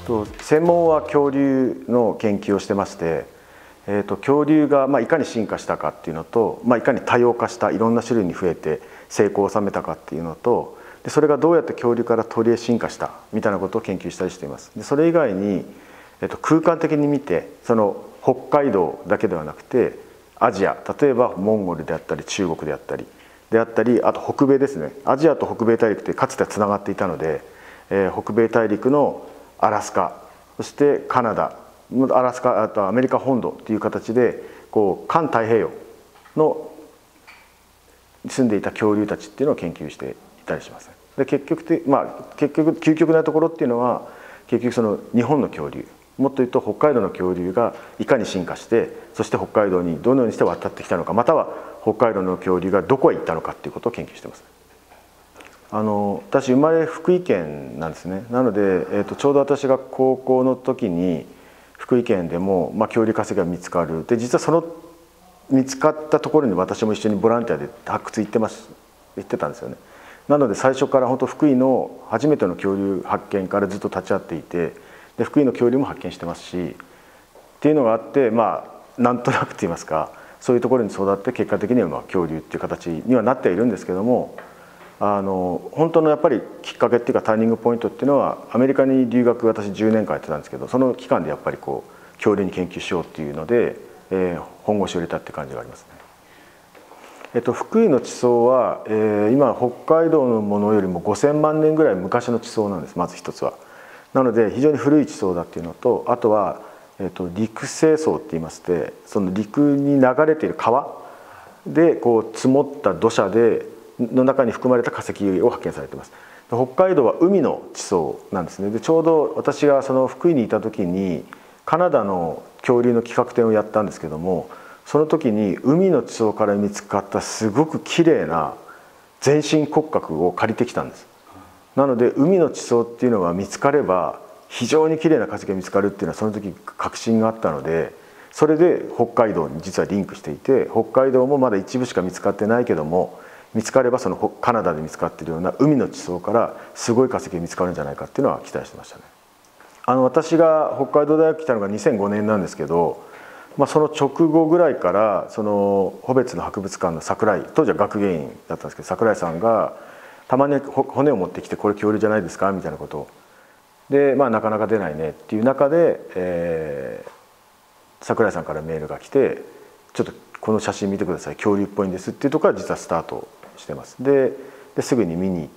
専門は恐竜の研究をしてまして、恐竜がいかに進化したかっていうのと、いかに多様化したいろんな種類に増えて成功を収めたかっていうのと、でそれがどうやって恐竜から鳥へ進化したみたいなことを研究したりしています。でそれ以外に、空間的に見てその北海道だけではなくてアジア、例えばモンゴルであったり中国であったりあと北米ですね。アジアと北米大陸ってかつてはつながっていたので、北米大陸のアラスカ、そしてカナダ、アラスカ、あとアメリカ本土という形で環太平洋の住んでいた恐竜たちっていうのを研究していたりします。で結局究極なところっていうのは結局その日本の恐竜、もっと言うと北海道の恐竜がいかに進化して、そして北海道にどのようにして渡ってきたのか、または北海道の恐竜がどこへ行ったのかっていうことを研究しています。私生まれ福井県なんですね。なので、ちょうど私が高校の時に福井県でも、恐竜化石が見つかる。で実はその見つかったところに私も一緒にボランティアで発掘行ってたんですよね。なので最初から本当福井の初めての恐竜発見からずっと立ち会っていて、で福井の恐竜も発見してますしっていうのがあって、なんとなくと言いますか、そういうところに育って結果的には恐竜っていう形にはなっているんですけども、本当のやっぱりきっかけっていうかターニングポイントっていうのは、アメリカに留学私10年間やってたんですけど、その期間でやっぱり恐竜に研究しようっていうので、本腰を入れたって感じがありますね。福井の地層は、今北海道のものよりも5000万年ぐらい昔の地層なんです。まず一つは。なので非常に古い地層だっていうのと、あとは、陸成層っていいまして、その陸に流れている川で積もった土砂の中に含まれた化石を発見されています。北海道は海の地層なんですね。でちょうど私がその福井にいた時にカナダの恐竜の企画展をやったんですけども、その時に海の地層から見つかったすごくきれいな全身骨格を借りてきたんです。なので海の地層っていうのが見つかれば非常にきれいな化石が見つかるっていうのはその時確信があったので、それで北海道に実はリンクしていて、北海道もまだ一部しか見つかってないけども、見つかればそのカナダで見つかっているような海の地層からすごい化石が見つかるんじゃないかっていうのは期待してましたね。私が北海道大学来たのが2005年なんですけど、その直後ぐらいからその穂別の博物館の櫻井、当時は学芸員だったんですけど、櫻井さんがたまに骨を持ってきて、これ恐竜じゃないですかみたいなことをで、なかなか出ないねっていう中で、櫻井さんからメールが来て、ちょっとこの写真見てください、恐竜っぽいんですっていうところから実はスタートしてます。ですぐに見に行って、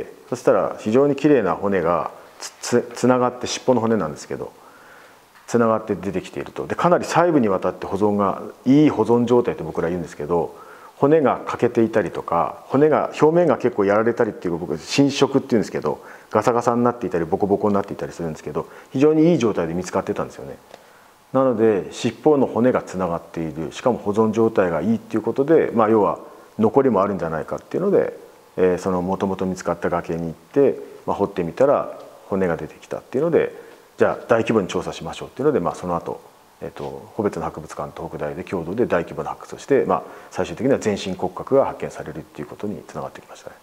そしたら非常にきれいな骨がつながって、尻尾の骨なんですけどつながって出てきていると。でかなり細部にわたって保存がいい保存状態って僕ら言うんですけど、骨が欠けていたりとか、骨が表面が結構やられたりっていう、僕侵食っていうんですけど、ガサガサになっていたりボコボコになっていたりするんですけど、非常にいい状態で見つかってたんですよね。なので尻尾の骨がつながっている、しかも保存状態がいいっていうことで、要は残りもあるんじゃないかっていうので、そのもともと見つかった崖に行って、掘ってみたら骨が出てきたっていうので、じゃあ大規模に調査しましょうっていうので、その後穂別の博物館と北大で共同で大規模な発掘をして、最終的には全身骨格が発見されるっていうことにつながってきましたね。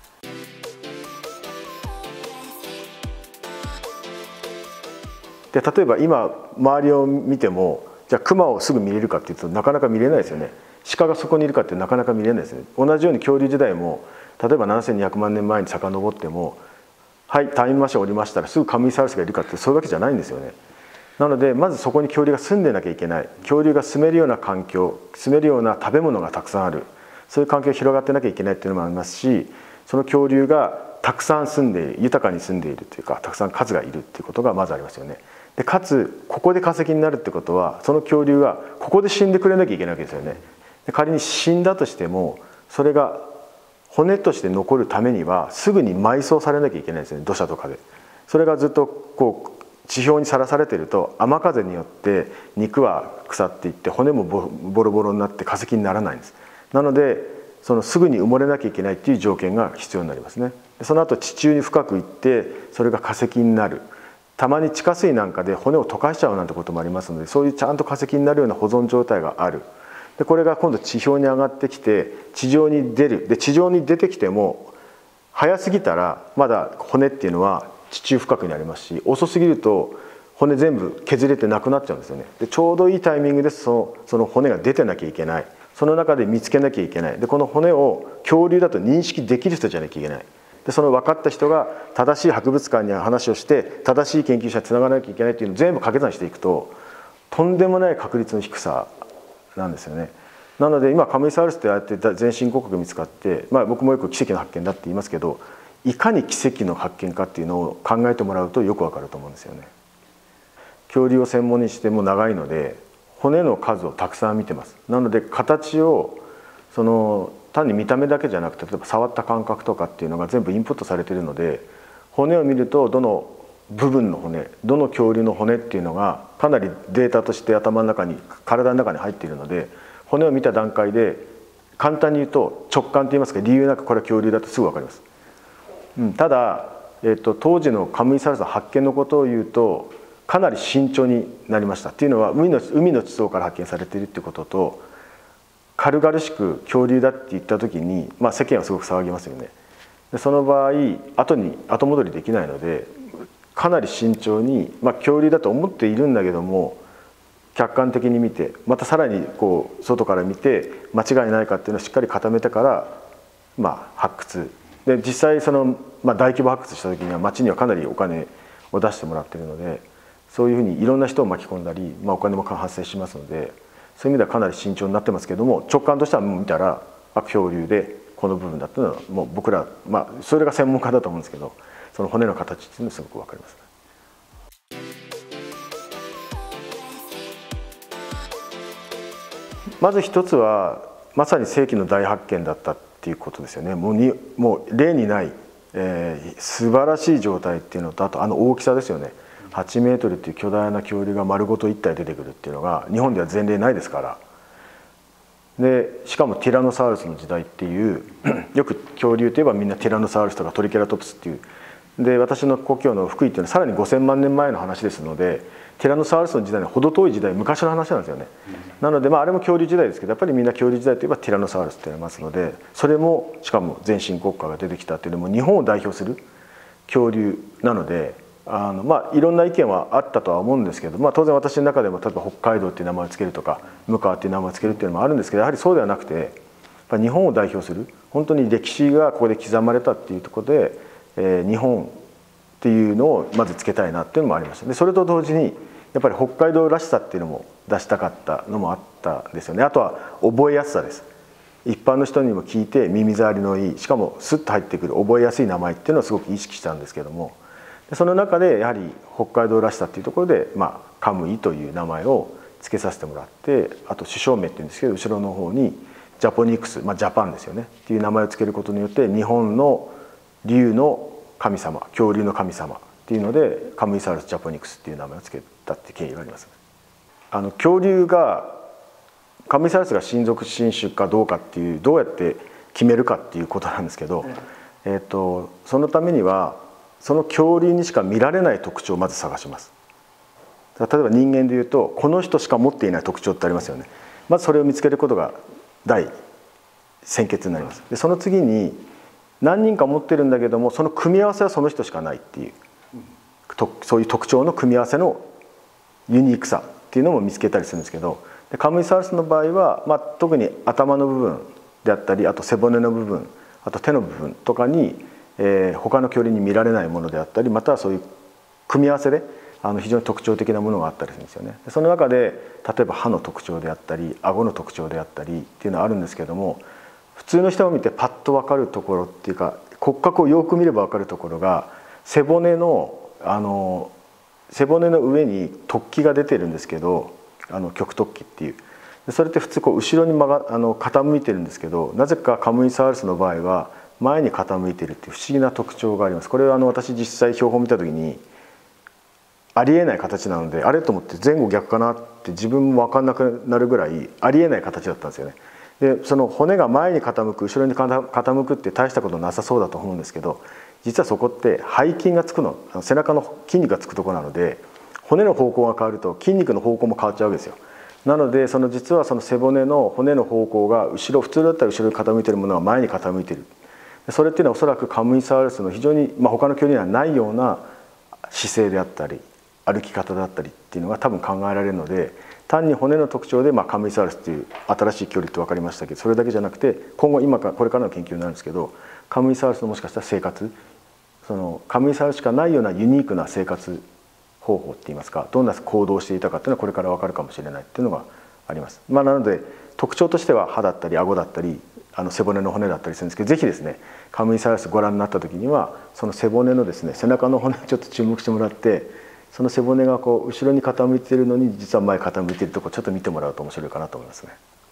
で例えば今周りを見ても、じゃあ熊をすぐ見れるかっていうとなかなか見れないですよね。鹿がそこにいるかってなかなか見れないですね。同じように恐竜時代も例えば7200万年前に遡っても、はいタイムマシン降りましたらすぐカムイサウルスがいるかってそういうわけじゃないんですよね。なのでまずそこに恐竜が住んでなきゃいけない、恐竜が住めるような環境、住めるような食べ物がたくさんある、そういう環境が広がってなきゃいけないっていうのもありますし、その恐竜がたくさん住んでいる、豊かに住んでいるというか、たくさん数がいるっていうことがまずありますよね。でかつここで化石になるってことは、その恐竜がここで死んでくれなきゃいけないわけですよね。で仮に死んだとしても、それが骨として残るためにはすぐに埋葬されなきゃいけないですよね、土砂とかで。それがずっと地表にさらされていると、雨風によって肉は腐っていって骨もボロボロになって化石にならないんです。なのですぐに埋もれなきゃいけないっていう条件が必要になりますね。その後地中に深く行ってそれが化石になる。たまに地下水なんかで骨を溶かしちゃうなんてこともありますので、そういうちゃんと化石になるような保存状態がある。でこれが今度地表に上がってきて地上に出る。で地上に出てきても早すぎたらまだ骨っていうのは地中深くにありますし、遅すぎると骨全部削れてなくなっちゃうんですよね。でちょうどいいタイミングでその骨が出てなきゃいけない、その中で見つけなきゃいけない。でこの骨を恐竜だと認識できる人じゃなきゃいけない。でその分かった人が正しい博物館に話をして正しい研究者につながらなきゃいけないっていうのを全部掛け算していくととんでもない確率の低さなんですよね。なので今カムイサウルスってああやって全身骨格見つかって、僕もよく奇跡の発見だって言いますけど、いかに奇跡の発見かっていうのを考えてもらうとよくわかると思うんですよね。恐竜を専門にしても長いので骨の数をたくさん見てます。なので形を単に見た目だけじゃなくて、例えば触った感覚とかっていうのが全部インプットされているので、骨を見るとどの部分の骨、どの恐竜の骨っていうのがかなりデータとして頭の中に体の中に入っているので、骨を見た段階で簡単に言うと直感と言いますか、理由なくこれは恐竜だとすぐ分かります。ただ、当時のカムイサウルスの発見のことを言うとかなり慎重になりました。っていうのは海の地層から発見されているっていうことと、軽々しく恐竜だって言った時に、世間はすごく騒ぎますよね。でその場合後戻りできないので、かなり慎重に、恐竜だと思っているんだけども客観的に見て、またさらに外から見て間違いないかっていうのをしっかり固めてから、発掘で、実際大規模発掘した時には町にはかなりお金を出してもらっているので、そういうふうにいろんな人を巻き込んだり、お金も発生しますので、そういう意味ではかなり慎重になってますけども、直感としてはもう見たら恐竜でこの部分だっていうのはもう僕ら、それが専門家だと思うんですけど、その骨の形っていうのはすごく分かります。まず一つはまさに世紀の大発見だったっていうことですよね。もう例にない、素晴らしい状態っていうのと、あと大きさですよね。8メートルっていう巨大な恐竜が丸ごと1体出てくるっていうのが日本では前例ないですから。でしかもティラノサウルスの時代っていうよく恐竜といえばみんなティラノサウルスとかトリケラトプスっていう、で私の故郷の福井っていうのはさらに5000万年前の話ですので、ティラノサウルスの時代に程遠い時代、昔の話なんですよね。なのであれも恐竜時代ですけど、やっぱりみんな恐竜時代といえばティラノサウルスって言いますので、それもしかも全身骨格が出てきたっていうのも日本を代表する恐竜なので、いろんな意見はあったとは思うんですけど、当然私の中でも例えば北海道っていう名前を付けるとか向川っていう名前を付けるっていうのもあるんですけど、やはりそうではなくて、やっぱ日本を代表する本当に歴史がここで刻まれたっていうところで、日本っていうのをまずつけたいなっていうのもありました。でそれと同時にやっぱり北海道らしさっていうのも出したかったのもあったんですよね。あとは覚えやすさです。一般の人にも聞いて耳障りのいい、しかもスッと入ってくる覚えやすい名前っていうのをすごく意識したんですけども、その中でやはり北海道らしさっていうところで、カムイという名前を付けさせてもらって、あと首相名っていうんですけど後ろの方にジャポニクス、ジャパンですよねっていう名前を付けることによって、日本の竜の神様、恐竜の神様っていうのでカムイサウルスジャポニクスっていう名前を付けたって経緯があります。恐竜がカムイサウルスが新属新種かどうかっていう、どうやって決めるかっていうことなんですけど、そのためにはその恐竜にしか見られない特徴をまず探します。例えば人間でいうとこの人しか持っていない特徴ってありますよね。まずそれを見つけることが第先決になります。でその次に何人か持ってるんだけども、その組み合わせはその人しかないっていう、そういう特徴の組み合わせのユニークさっていうのも見つけたりするんですけど、カムイサウルスの場合は、特に頭の部分であったり、あと背骨の部分、あと手の部分とかに、他の恐竜に見られないものであったり、またはそういう組み合わせで非常に特徴的なものがあったりするんですよね。その中で例えば歯の特徴であったり顎の特徴であったりっていうのはあるんですけども、普通の人を見てパッと分かるところっていうか、骨格をよく見れば分かるところが背骨の上に突起が出てるんですけど、極突起っていう、それって普通後ろに傾いてるんですけど、なぜかカムイサウルスの場合は前に傾いているっていう不思議な特徴があります。これは私実際標本を見た時にありえない形なので、あれと思って前後逆かなって自分も分かんなくなるぐらいありえない形だったんですよね。でその骨が前に傾く後ろに傾くって大したことなさそうだと思うんですけど、実はそこって背筋がつくの、背中の筋肉がつくところなので、骨の方向が変わると筋肉の方向も変わっちゃうわけですよ。なので実はその背骨の骨の方向が後ろ、普通だったら後ろに傾いているものが前に傾いている。それっていうのはおそらくカムイサウルスの非常に、他の恐竜にはないような姿勢であったり歩き方だったりっていうのが多分考えられるので、単に骨の特徴でカムイサウルスっていう新しい恐竜って分かりましたけど、それだけじゃなくて今後これからの研究になるんですけど、カムイサウルスのもしかしたら生活、そのカムイサウルスしかないようなユニークな生活方法っていいますか、どんな行動をしていたかっていうのはこれから分かるかもしれないっていうのがあります。なので特徴としては歯だったり顎だったり背骨の骨だったりするんですけど、ぜひですねカムイサウルスご覧になった時にはその背骨のですね背中の骨をちょっと注目してもらって、その背骨がこう後ろに傾いているのに実は前傾いているところちょっと見てもらうと面白いかなと思いますね。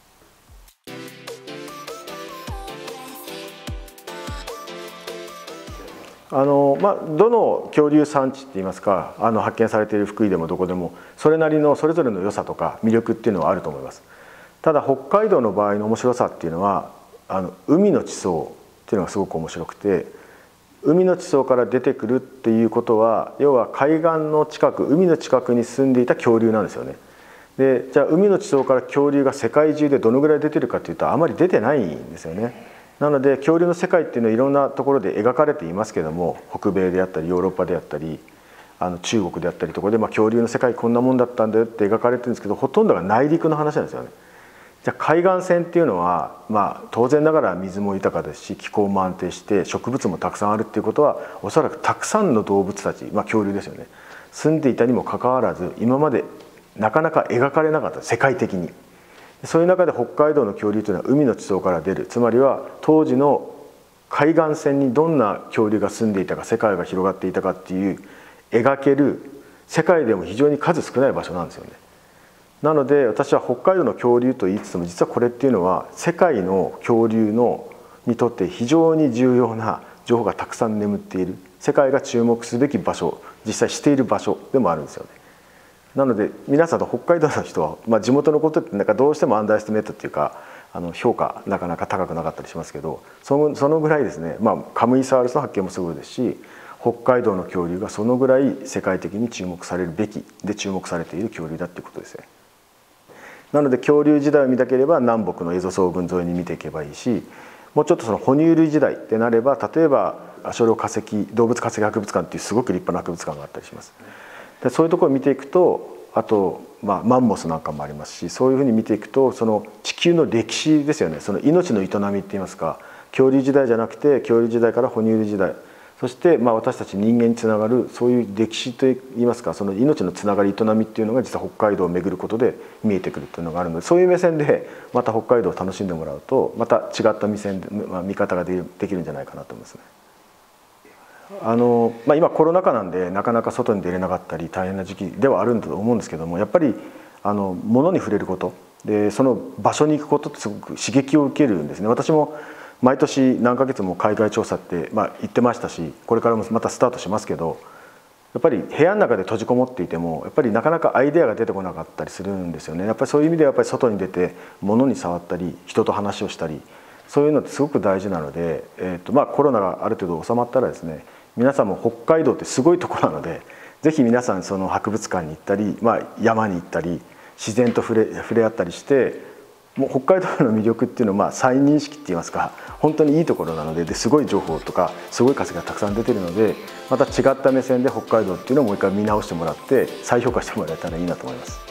どの恐竜産地っていいますか発見されている福井でもどこでもそれなりのそれぞれの良さとか魅力っていうのはあると思います。ただ北海道の場合の面白さっていうのは海の地層っていうのがすごく面白くて、海の地層から出てくるっていうことは要は海岸の近く海の近くに住んでいた恐竜なんですよね。でじゃあ海の地層から恐竜が世界中でどのぐらい出てるかっていうとあまり出てないんですよね。なので恐竜の世界っていうのはいろんなところで描かれていますけども、北米であったりヨーロッパであったり中国であったりとかで、恐竜の世界こんなもんだったんだよって描かれてるんですけど、ほとんどが内陸の話なんですよね。じゃあ海岸線っていうのは、当然ながら水も豊かですし気候も安定して植物もたくさんあるっていうことはおそらくたくさんの動物たち、恐竜ですよね、住んでいたにもかかわらず今までなかなか描かれなかった、世界的に。そういう中で北海道の恐竜というのは海の地層から出る、つまりは当時の海岸線にどんな恐竜が住んでいたか世界が広がっていたかっていう描ける世界でも非常に数少ない場所なんですよね。なので私は北海道の恐竜と言いつつも実はこれっていうのは世界の恐竜にとって非常に重要な情報がたくさん眠っている、世界が注目すべき場所、実際している場所でもあるんですよね。なので皆さんと北海道の人は、地元のことってどうしてもアンダーエスティメートっていうか評価なかなか高くなかったりしますけど、そのぐらいですね、カムイサウルスの発見もすごいですし、北海道の恐竜がそのぐらい世界的に注目されるべきで注目されている恐竜だっていうことですね。なので恐竜時代を見たければ南北の蝦夷層群沿いに見ていけばいいし、もうちょっとその哺乳類時代ってなれば例えば足寄化石動物化石博物館っていうすごく立派な博物館があったりします。でそういうところを見ていくと、あと、マンモスなんかもありますし、そういうふうに見ていくとその地球の歴史ですよね、その命の営みっていいますか、恐竜時代じゃなくて恐竜時代から哺乳類時代、そして私たち人間につながるそういう歴史といいますか、その命のつながり営みっていうのが実は北海道を巡ることで見えてくるっていうのがあるので、そういう目線でまた北海道を楽しんでもらうとまた違った目線で、見方ができるんじゃないかなと思いますね。今コロナ禍なんでなかなか外に出れなかったり大変な時期ではあるんだと思うんですけども、やっぱり物に触れることでその場所に行くことってすごく刺激を受けるんですね。私も毎年何ヶ月も海外調査って行ってましたし、これからもまたスタートしますけど、やっぱり部屋の中で閉じこもっていてもやっぱりなかなかアイデアが出てこなかったりするんですよね。やっぱりそういう意味ではやっぱり外に出て物に触ったり人と話をしたり、そういうのってすごく大事なので、コロナがある程度収まったらですね、皆さんも北海道ってすごいところなので、ぜひ皆さんその博物館に行ったり、山に行ったり自然と触れ合ったりして、もう北海道の魅力っていうのは再認識っていいますか、本当にいいところなので、すごい情報とかすごい化石がたくさん出てるので、また違った目線で北海道っていうのをもう一回見直してもらって再評価してもらえたらいいなと思います。